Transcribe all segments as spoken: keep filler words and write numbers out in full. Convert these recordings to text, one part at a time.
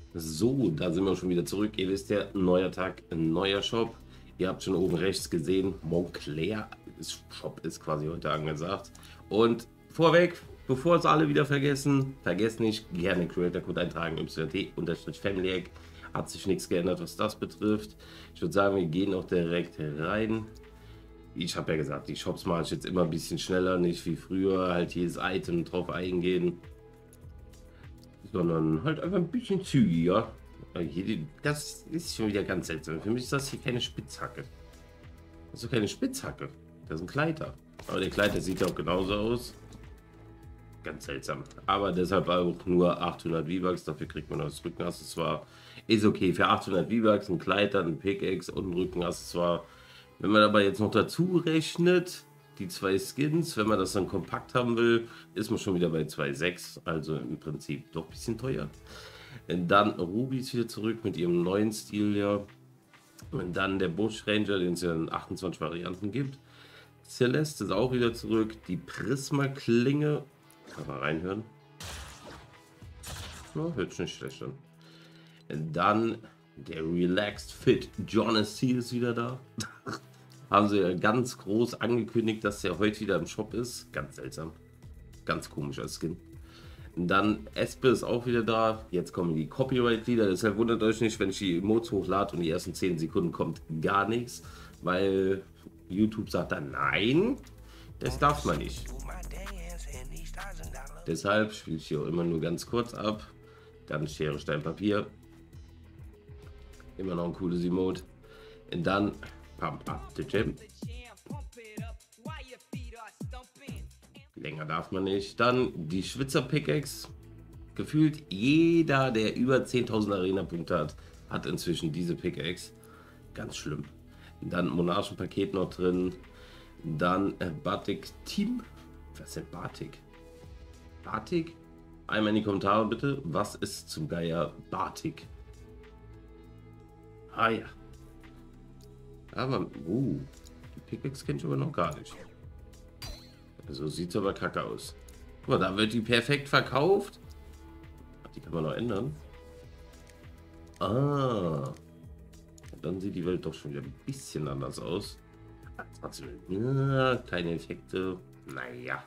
So, da sind wir schon wieder zurück. Ihr wisst ja, neuer Tag, ein neuer Shop. Ihr habt schon oben rechts gesehen, Moncler Shop ist quasi heute angesagt. Und vorweg, bevor es alle wieder vergessen, vergesst nicht, gerne Creator Code eintragen, Y T-Family. Hat sich nichts geändert, was das betrifft. Ich würde sagen, wir gehen auch direkt rein. Ich habe ja gesagt, die Shops mache ich jetzt immer ein bisschen schneller, nicht wie früher, halt jedes Item drauf eingehen, sondern halt einfach ein bisschen zügiger. Das ist schon wieder ganz seltsam. Für mich ist das hier keine Spitzhacke. Das ist doch keine Spitzhacke. Das ist ein Kleider. Aber der Kleider sieht ja auch genauso aus. Ganz seltsam. Aber deshalb auch nur achthundert V-Bucks. Dafür kriegt man das Rückenaccessoire. Ist okay. Für achthundert V-Bucks ein Kleider, ein Pickaxe und ein Rückenaccessoire. Wenn man aber jetzt noch dazu rechnet, die zwei Skins, wenn man das dann kompakt haben will, ist man schon wieder bei zwei Komma sechs. Also im Prinzip doch ein bisschen teuer. Dann Ruby ist wieder zurück mit ihrem neuen Stil, ja. Und dann der Bush Ranger, den es ja in achtundzwanzig Varianten gibt. Celeste ist auch wieder zurück. Die Prisma-Klinge. Kann man reinhören. Ja, hört sich nicht schlecht an. Dann der Relaxed Fit Johnny ist wieder da. Haben sie ja ganz groß angekündigt, dass er heute wieder im Shop ist. Ganz seltsam. Ganz komischer Skin. Dann Espe ist auch wieder da. Jetzt kommen die Copyright-Lieder. Deshalb wundert euch nicht, wenn ich die Emotes hochlade und die ersten zehn Sekunden kommt gar nichts. Weil YouTube sagt dann, nein, das darf man nicht. Deshalb spiele ich hier auch immer nur ganz kurz ab. Dann Schere, Stein, Papier. Immer noch ein cooles Emote. Und dann Pump Up the Gym. Länger darf man nicht. Dann die Schwitzer Pickaxe. Gefühlt jeder, der über zehntausend Arena-Punkte hat, hat inzwischen diese Pickaxe. Ganz schlimm. Dann Monarchen-Paket noch drin. Dann äh, Batik Team. Was ist denn Batik? Batik? Einmal in die Kommentare bitte. Was ist zum Geier Batik? Ah ja. Aber, uh, die Pickaxe kenne ich aber noch gar nicht. So sieht es aber kacke aus. Guck mal, da wird die perfekt verkauft. Ach, die kann man noch ändern. Ah. Dann sieht die Welt doch schon wieder ein bisschen anders aus. Ja, kleine Effekte. Naja.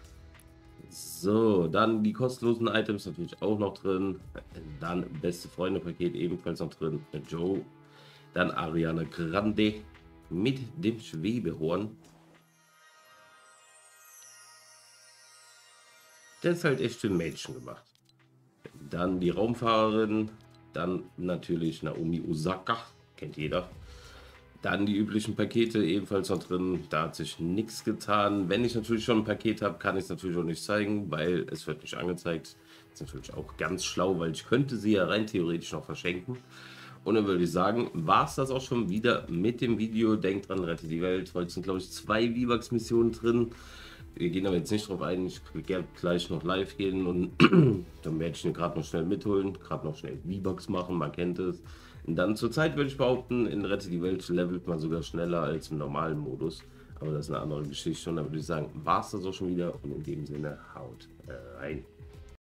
So, dann die kostenlosen Items natürlich auch noch drin. Dann beste Freunde-Paket ebenfalls noch drin. Joe. Dann Ariana Grande mit dem Schwebehorn. Das ist halt echt für Mädchen gemacht. Dann die Raumfahrerin. Dann natürlich Naomi Osaka. Kennt jeder. Dann die üblichen Pakete ebenfalls noch drin. Da hat sich nichts getan. Wenn ich natürlich schon ein Paket habe, kann ich es natürlich auch nicht zeigen, weil es wird nicht angezeigt. Das ist natürlich auch ganz schlau, weil ich könnte sie ja rein theoretisch noch verschenken. Und dann würde ich sagen, war es das auch schon wieder mit dem Video. Denkt dran, rette die Welt. Heute sind, glaube ich, zwei V-Bucks Missionen drin. Wir gehen aber jetzt nicht drauf ein. Ich werde gleich noch live gehen und dann werde ich ihn gerade noch schnell mitholen. Gerade noch schnell V-Bucks machen, man kennt es. Und dann zur Zeit würde ich behaupten, in Rette die Welt levelt man sogar schneller als im normalen Modus. Aber das ist eine andere Geschichte. Und dann würde ich sagen, war es das auch schon wieder. Und in dem Sinne, haut rein.